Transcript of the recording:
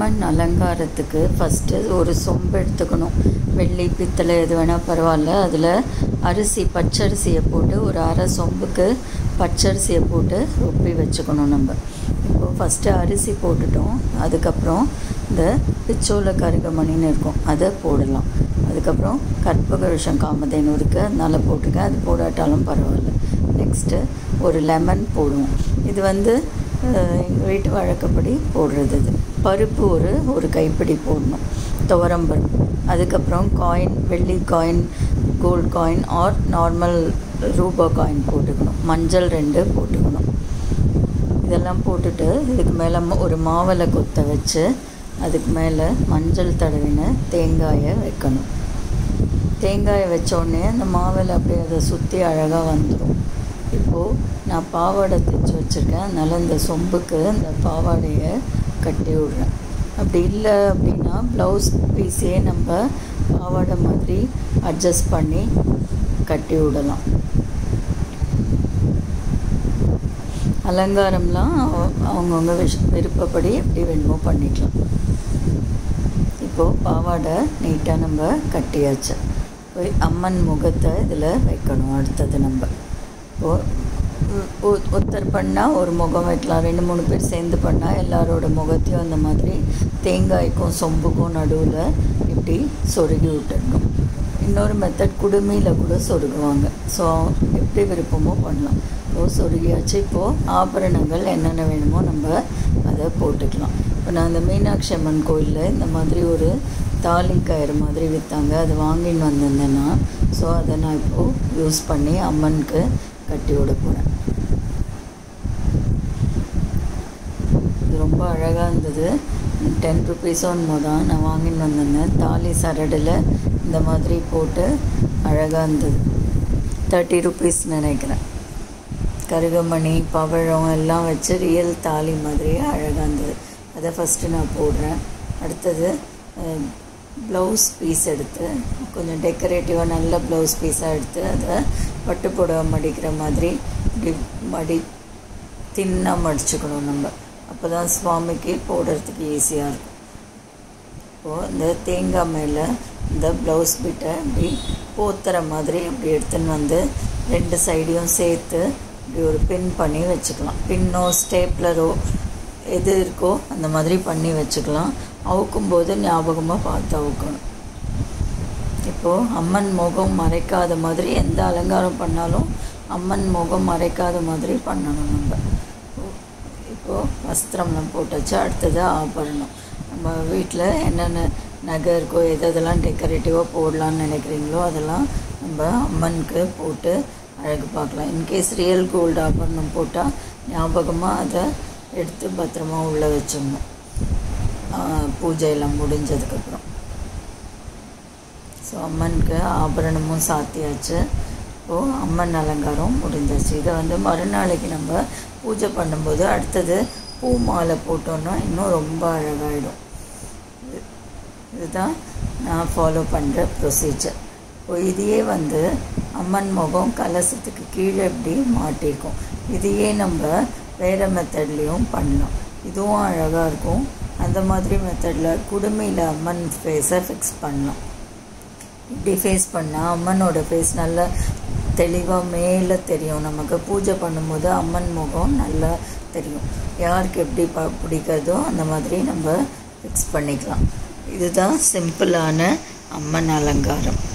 அம்மன் அலங்காரத்துக்கு first ஒரு சொம்பு எடுத்துக்கணும். வெள்ளி பித்தளை எது வேணால் பரவாயில்ல. அதில் அரிசி பச்சரிசியை போட்டு ஒரு அரை சொம்புக்கு பச்சரிசியை போட்டு ரொப்பி வச்சுக்கணும். நம்ம இப்போது ஃபஸ்ட்டு அரிசி போட்டுட்டோம். அதுக்கப்புறம் இந்த பிச்சோல கருகமணின்னு இருக்கும், அதை போடலாம். அதுக்கப்புறம் கற்பகவிருஷம் காமதேனு இருக்குது, அதனால் போட்டிருக்கேன். அது போடாட்டாலும் பரவாயில்ல. நெக்ஸ்ட்டு ஒரு லெமன் போடுவோம். இது எங்கள் வீட்டு வழக்கப்படி போடுறது. இது பருப்பு ஒரு கைப்பிடி போடணும், துவரம்பருப்பு. அதுக்கப்புறம் காயின், வெள்ளி coin, gold coin or normal ரூபா காயின் போட்டுக்கணும். மஞ்சள் 2 போட்டுக்கணும். இதெல்லாம் போட்டுட்டு இதுக்கு மேலே ஒரு மாவலை கொத்த வச்சு அதுக்கு மேலே மஞ்சள் தடவின தேங்காயை வைக்கணும். தேங்காயை வச்சோடனே அந்த மாவில் அப்படியே அதை சுற்றி அழகாக வந்துடும். இப்போது நான் பாவாடை தைச்சி வச்சுருக்கேன், அதனால் இந்த சொம்புக்கு இந்த பாவாடையை கட்டி விட்றேன். அப்படி இல்லை அப்படின்னா ப்ளவுஸ் பீஸே நம்ம பாவாடை மாதிரி அட்ஜஸ்ட் பண்ணி கட்டி விடலாம். அலங்காரம்லாம் அவங்கவுங்க விருப்பப்படி எப்படி வேணுமோ பண்ணிக்கலாம். இப்போது பாவாடை நீட்டாக நம்ம கட்டியாச்சு. போய் அம்மன் முகத்தை இதில் வைக்கணும். அடுத்தது நம்ம ஒருத்தர் பண்ணால் ஒரு முகம் வைக்கலாம், 2-3 பேர் சேர்ந்து பண்ணால் எல்லாரோட முகத்தையும் அந்த மாதிரி தேங்காய்க்கும் சொம்புக்கும் நடுவில் இப்படி சொருகி விட்டுடணும். இன்னொரு மெத்தட் குடுமியில் கூட சொருகுவாங்க. ஸோ எப்படி விருப்பமோ பண்ணலாம். சொருகியாச்சு. இப்போது ஆபரணங்கள் என்னென்ன வேணுமோ நம்ம அதை போட்டுக்கலாம். இப்போ நான் இந்த மீனாட்சி அம்மன் கோயிலில் இந்த மாதிரி ஒரு தாலி கயிறு மாதிரி விற்றாங்க, அது வாங்கின்னு வந்திருந்தேன்னா, ஸோ அதை நான் இப்போது யூஸ் பண்ணி அம்மனுக்கு கட்டி விட போகிறேன். இது ரொம்ப அழகாக இருந்தது. 10 ருபீஸோ என்னமோ தான் நான் வாங்கின்னு வந்திருந்தேன். தாலி சரடில் இந்த மாதிரி போட்டு அழகாக இருந்தது. 30 ருபீஸ் நினைக்கிறேன். கருகமணி, பவழம் எல்லாம் வச்சு ரியல் தாலி மாதிரியே அழகாக இருந்தது. அதை ஃபஸ்ட்டு நான் போடுறேன். அடுத்தது ப்ளவுஸ் பீஸ் எடுத்து கொஞ்சம் டெக்கரேட்டிவாக நல்ல ப்ளவுஸ் பீஸாக எடுத்து அதை பட்டு புடவை மடிக்கிற மாதிரி இப்படி தின்னாக மடிச்சுக்கணும் நம்ம. அப்போ தான் சுவாமிக்கு போடுறதுக்கு ஈஸியாக இருக்கும். இப்போது இந்த தேங்காய் மேலே இந்த ப்ளவுஸ் பிட்டை இப்படி போத்துற மாதிரி இப்படி எடுத்துன்னு வந்து 2 சைடையும் சேர்த்து இப்படி ஒரு பின் பண்ணி வச்சுக்கலாம். பின்னோ ஸ்டேப்லரோ எது இருக்கோ அந்த மாதிரி பண்ணி வச்சுக்கலாம். அவுக்கும்போது ஞாபகமாக பார்த்து அவுக்கணும். இப்போது அம்மன் முகம் மறைக்காத மாதிரி எந்த அலங்காரம் பண்ணாலும் அம்மன் முகம் மறைக்காத மாதிரி பண்ணணும் நம்ம. இப்போது வஸ்திரம்லாம் போட்டாச்சு. அடுத்தது ஆபரணம். நம்ம வீட்டில் என்னென்ன நகை இருக்கோ எதெல்லாம் டெக்கரேட்டிவாக போடலான்னு நினைக்கிறீங்களோ அதெல்லாம் நம்ம அம்மனுக்கு போட்டு அழகு பார்க்கலாம். இன்கேஸ் ரியல் கோல்டு ஆபரணம் போட்டால் ஞாபகமாக அதை எடுத்து பத்திரமா உள்ளே வச்சிடணும் பூஜையெல்லாம் முடிஞ்சதுக்கப்புறம். ஸோ அம்மனுக்கு ஆபரணமும் சாத்தியாச்சு. இப்போது அம்மன் அலங்காரம் முடிஞ்சிச்சு. இதை மறுநாளைக்கு நம்ம பூஜை பண்ணும்போது அடுத்தது பூ மாலை போட்டோன்னா இன்னும் ரொம்ப அழகாகிடும். இதுதான் நான் ஃபாலோ பண்ணுற ப்ரொசீஜர். இப்போ இதையே அம்மன் முகம் கலசத்துக்கு கீழே எப்படி மாட்டியிருக்கோம். இதையே நம்ம வேறு மெத்தட்லேயும் பண்ணலாம். இதுவும் அழகாக இருக்கும். அந்த மாதிரி மெத்தடில் குடுமையில் அம்மன் ஃபேஸை ஃபிக்ஸ் பண்ணலாம். இப்படி ஃபேஸ் பண்ணால் அம்மனோட ஃபேஸ் நல்லா தெளிவாக மேலே தெரியும். நமக்கு பூஜை பண்ணும்போது அம்மன் முகம் நல்லா தெரியும். யாருக்கு எப்படி பிடிக்கிறதோ அந்த மாதிரி நம்ம ஃபிக்ஸ் பண்ணிக்கலாம். இதுதான் சிம்பிளான அம்மன் அலங்காரம்.